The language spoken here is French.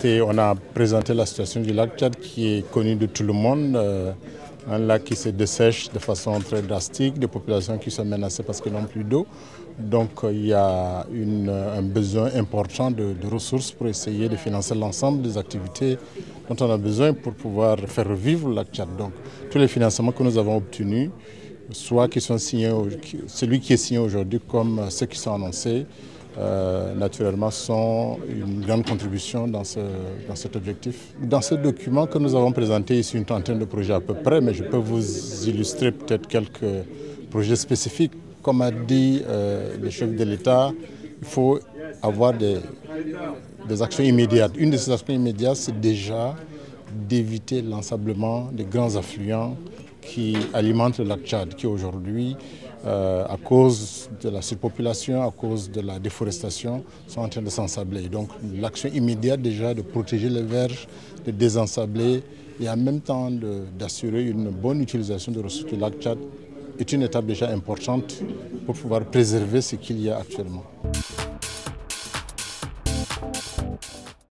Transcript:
on a présenté la situation du lac Tchad qui est connue de tout le monde. Un lac qui se dessèche de façon très drastique, des populations qui sont menacées parce qu'ils n'ont plus d'eau. Donc il y a un besoin important de ressources pour essayer de financer l'ensemble des activités dont on a besoin pour pouvoir faire revivre le lac Tchad. Donc tous les financements que nous avons obtenus, soit qui sont signés, celui qui est signé aujourd'hui comme ceux qui sont annoncés, naturellement sont une grande contribution dans cet objectif. Dans ce document que nous avons présenté ici, une trentaine de projets à peu près, mais je peux vous illustrer peut-être quelques projets spécifiques. Comme a dit le chef de l'État, il faut avoir des actions immédiates. Une de ces actions immédiates, c'est déjà d'éviter l'ensablement des grands affluents qui alimentent le lac Tchad, qui aujourd'hui, à cause de la surpopulation, à cause de la déforestation, sont en train de s'ensabler. Donc l'action immédiate déjà de protéger les verges, de désensabler et en même temps d'assurer une bonne utilisation des ressources du lac Tchad est une étape déjà importante pour pouvoir préserver ce qu'il y a actuellement.